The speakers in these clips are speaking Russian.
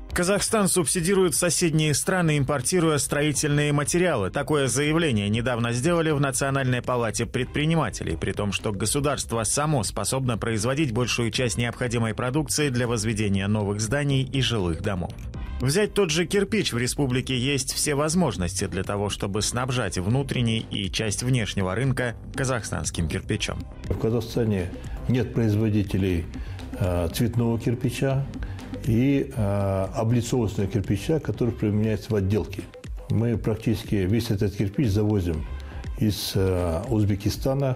Казахстан субсидирует соседние страны, импортируя строительные материалы. Такое заявление недавно сделали в Национальной палате предпринимателей, при том, что государство само способно производить большую часть необходимой продукции для возведения новых зданий и жилых домов. Взять тот же кирпич, в республике есть все возможности для того, чтобы снабжать внутренний и часть внешнего рынка казахстанским кирпичом. В Казахстане нет производителей цветного кирпича и облицовочного кирпича, который применяется в отделке. Мы практически весь этот кирпич завозим из Узбекистана,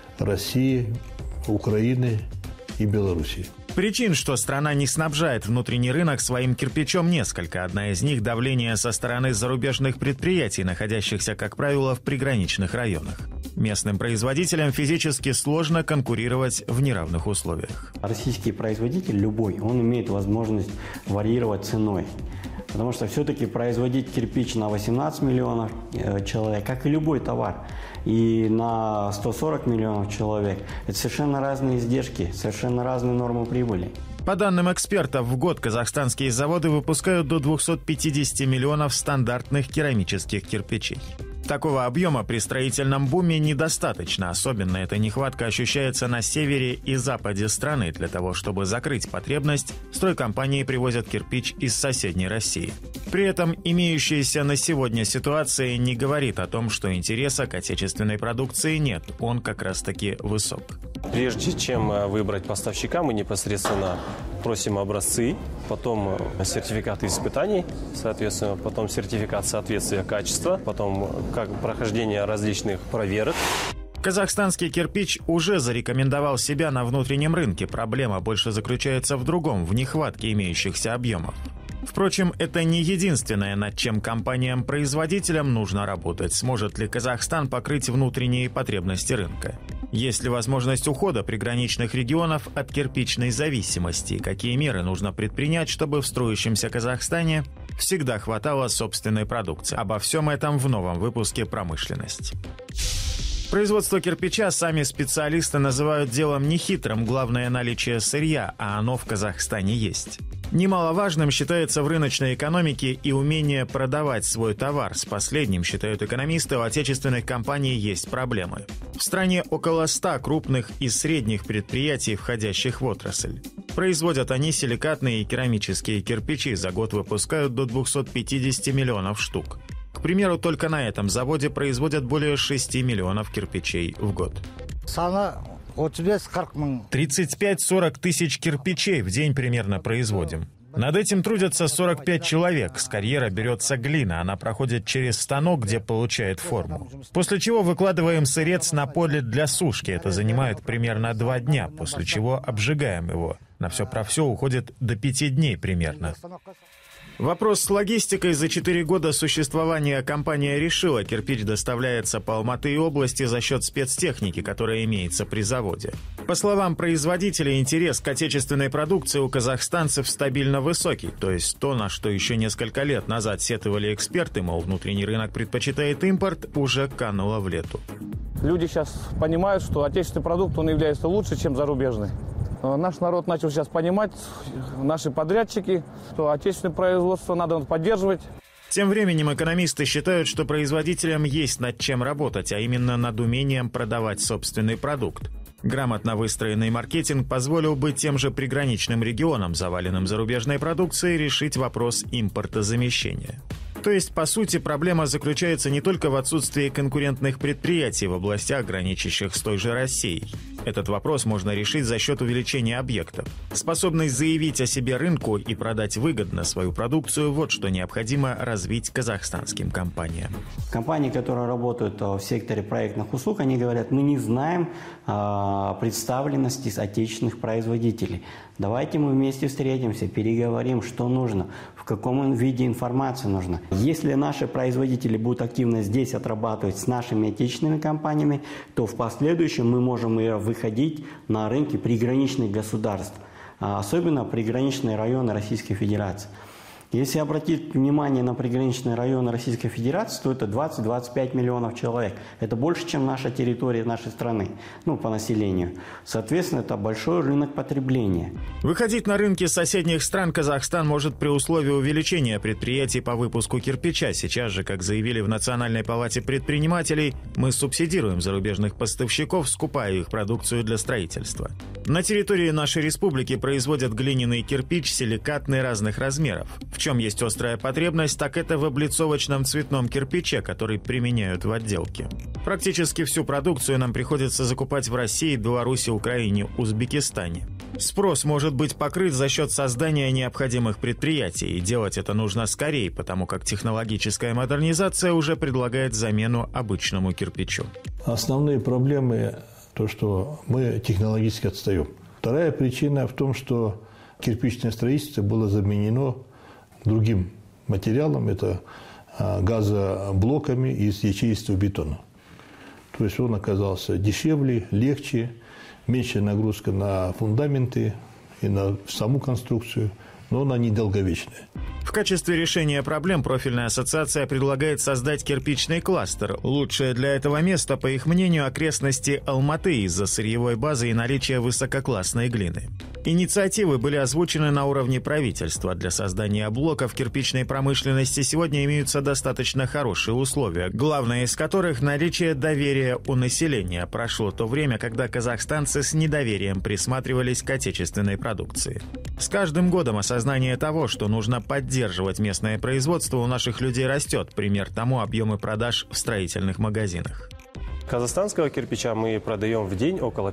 России, Украины и Белоруссии. Причин, что страна не снабжает внутренний рынок своим кирпичом, несколько. Одна из них – давление со стороны зарубежных предприятий, находящихся, как правило, в приграничных районах. Местным производителям физически сложно конкурировать в неравных условиях. Российский производитель, любой, он имеет возможность варьировать ценой. Потому что все-таки производить кирпич на 18 миллионов человек, как и любой товар, и на 140 миллионов человек, это совершенно разные издержки, совершенно разные нормы прибыли. По данным экспертов, в год казахстанские заводы выпускают до 250 миллионов стандартных керамических кирпичей. Такого объема при строительном буме недостаточно, особенно эта нехватка ощущается на севере и западе страны. Для того, чтобы закрыть потребность, стройкомпании привозят кирпич из соседней России. При этом имеющаяся на сегодня ситуация не говорит о том, что интереса к отечественной продукции нет, он как раз-таки высок. Прежде чем выбрать поставщика, мы непосредственно просим образцы, потом сертификаты испытаний, соответственно, потом сертификат соответствия качества, потом как прохождение различных проверок. Казахстанский кирпич уже зарекомендовал себя на внутреннем рынке. Проблема больше заключается в другом, в нехватке имеющихся объемов. Впрочем, это не единственное, над чем компаниям-производителям нужно работать. Сможет ли Казахстан покрыть внутренние потребности рынка? Есть ли возможность ухода приграничных регионов от кирпичной зависимости? Какие меры нужно предпринять, чтобы в строящемся Казахстане всегда хватало собственной продукции? Обо всем этом в новом выпуске «Промышленность». Производство кирпича сами специалисты называют делом нехитрым, главное наличие сырья, а оно в Казахстане есть. Немаловажным считается в рыночной экономике и умение продавать свой товар. С последним, считают экономисты, у отечественных компаний есть проблемы. В стране около 100 крупных и средних предприятий, входящих в отрасль. Производят они силикатные и керамические кирпичи, за год выпускают до 250 миллионов штук. К примеру, только на этом заводе производят более 6 миллионов кирпичей в год. 35-40 тысяч кирпичей в день примерно производим. Над этим трудятся 45 человек. С карьера берется глина, она проходит через станок, где получает форму. После чего выкладываем сырец на поле для сушки. Это занимает примерно 2 дня, после чего обжигаем его. На все про все уходит до 5 дней примерно. Вопрос с логистикой за 4 года существования компания решила. Кирпич доставляется по Алматы области за счет спецтехники, которая имеется при заводе. По словам производителей, интерес к отечественной продукции у казахстанцев стабильно высокий. То есть то, на что еще несколько лет назад сетовали эксперты, мол, внутренний рынок предпочитает импорт, уже кануло в лету. Люди сейчас понимают, что отечественный продукт, он является лучше, чем зарубежный. Наш народ начал сейчас понимать, наши подрядчики, что отечественное производство надо поддерживать. Тем временем экономисты считают, что производителям есть над чем работать, а именно над умением продавать собственный продукт. Грамотно выстроенный маркетинг позволил бы тем же приграничным регионам, заваленным зарубежной продукцией, решить вопрос импортозамещения. То есть, по сути, проблема заключается не только в отсутствии конкурентных предприятий в областях, граничащих с той же Россией. Этот вопрос можно решить за счет увеличения объектов. Способность заявить о себе рынку и продать выгодно свою продукцию – вот что необходимо развить казахстанским компаниям. Компании, которые работают в секторе проектных услуг, они говорят, мы не знаем представленности отечественных производителей. Давайте мы вместе встретимся, переговорим, что нужно, в каком виде информации нужно. Если наши производители будут активно здесь отрабатывать с нашими отечественными компаниями, то в последующем мы можем и выходить на рынки приграничных государств, особенно приграничные районы Российской Федерации. Если обратить внимание на приграничные районы Российской Федерации, то это 20-25 миллионов человек. Это больше, чем наша территория нашей страны, по населению. Соответственно, это большой рынок потребления. Выходить на рынки соседних стран Казахстан может при условии увеличения предприятий по выпуску кирпича. Сейчас же, как заявили в Национальной палате предпринимателей, мы субсидируем зарубежных поставщиков, скупая их продукцию для строительства. На территории нашей республики производят глиняный кирпич, силикатный разных размеров. В чем есть острая потребность, так это в облицовочном цветном кирпиче, который применяют в отделке. Практически всю продукцию нам приходится закупать в России, Беларуси, Украине, Узбекистане. Спрос может быть покрыт за счет создания необходимых предприятий, и делать это нужно скорее, потому как технологическая модернизация уже предлагает замену обычному кирпичу. Основные проблемы – то, что мы технологически отстаем. Вторая причина в том, что кирпичное строительство было заменено другим материалом, это газоблоками из ячеистого бетона. То есть он оказался дешевле, легче, меньше нагрузка на фундаменты и на саму конструкцию, но она недолговечная. В качестве решения проблем профильная ассоциация предлагает создать кирпичный кластер. Лучшее для этого место, по их мнению, окрестности Алматы из-за сырьевой базы и наличия высококлассной глины. Инициативы были озвучены на уровне правительства. Для создания блоков кирпичной промышленности сегодня имеются достаточно хорошие условия, главное из которых наличие доверия у населения. Прошло то время, когда казахстанцы с недоверием присматривались к отечественной продукции. С каждым годом осознание того, что нужно поддерживать местное производство, у наших людей растет. Пример тому объемы продаж в строительных магазинах. Казахстанского кирпича мы продаем в день около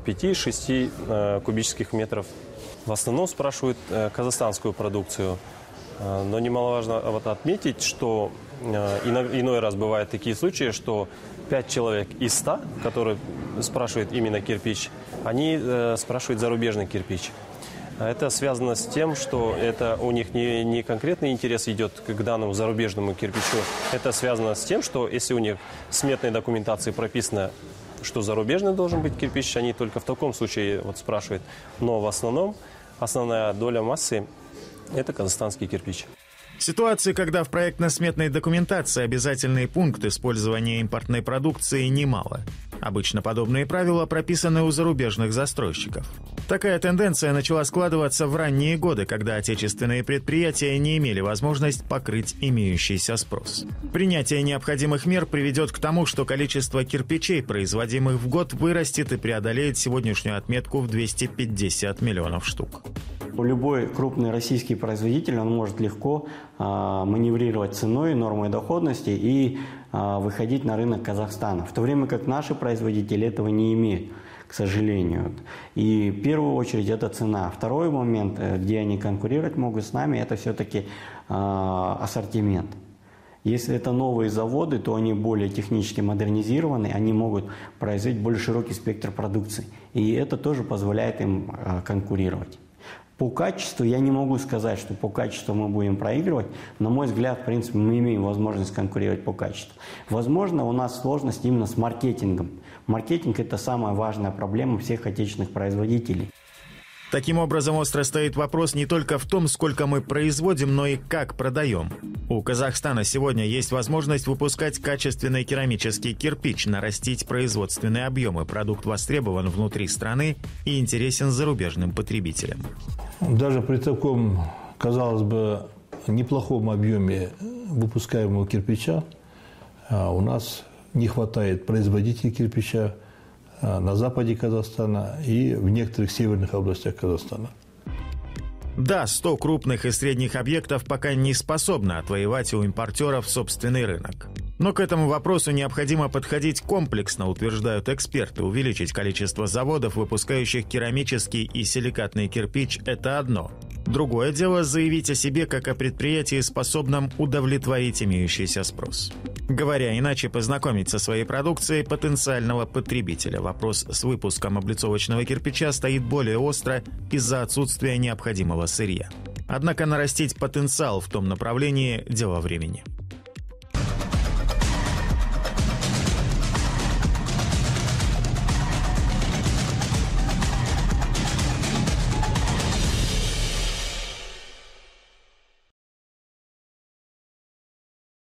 5-6 кубических метров. В основном спрашивают казахстанскую продукцию. Но немаловажно отметить, что иной раз бывают такие случаи, что 5 человек из 100, которые спрашивают именно кирпич, они спрашивают зарубежный кирпич. Это связано с тем, что это у них не конкретный интерес идет к данному зарубежному кирпичу. Это связано с тем, что если у них в сметной документации прописано, что зарубежный должен быть кирпич, они только в таком случае спрашивают. Но в основном основная доля массы – это казахстанский кирпич. Ситуации, когда в проектно-сметной документации обязательный пункт использования импортной продукции, немало. Обычно подобные правила прописаны у зарубежных застройщиков. Такая тенденция начала складываться в ранние годы, когда отечественные предприятия не имели возможность покрыть имеющийся спрос. Принятие необходимых мер приведет к тому, что количество кирпичей, производимых в год, вырастет и преодолеет сегодняшнюю отметку в 250 миллионов штук. Любой крупный российский производитель он может легко маневрировать ценой, нормой доходности и выходить на рынок Казахстана. В то время как наши производители этого не имеют, к сожалению. И в первую очередь это цена. Второй момент, где они конкурировать могут с нами, это все-таки ассортимент. Если это новые заводы, то они более технически модернизированы, они могут производить более широкий спектр продукции. И это тоже позволяет им конкурировать. По качеству я не могу сказать, что по качеству мы будем проигрывать. На мой взгляд, в принципе, мы имеем возможность конкурировать по качеству. Возможно, у нас сложность именно с маркетингом. Маркетинг – это самая важная проблема всех отечественных производителей. Таким образом, остро стоит вопрос не только в том, сколько мы производим, но и как продаем. У Казахстана сегодня есть возможность выпускать качественный керамический кирпич, нарастить производственные объемы. Продукт востребован внутри страны и интересен зарубежным потребителям. Даже при таком, казалось бы, неплохом объеме выпускаемого кирпича у нас не хватает производителей кирпича на западе Казахстана и в некоторых северных областях Казахстана. Да, 100 крупных и средних объектов пока не способны отвоевать у импортеров собственный рынок. Но к этому вопросу необходимо подходить комплексно, утверждают эксперты. Увеличить количество заводов, выпускающих керамический и силикатный кирпич – это одно. Другое дело – заявить о себе как о предприятии, способном удовлетворить имеющийся спрос. Говоря иначе, познакомить со своей продукцией потенциального потребителя. Вопрос с выпуском облицовочного кирпича стоит более остро из-за отсутствия необходимого сырья. Однако нарастить потенциал в том направлении – дело времени.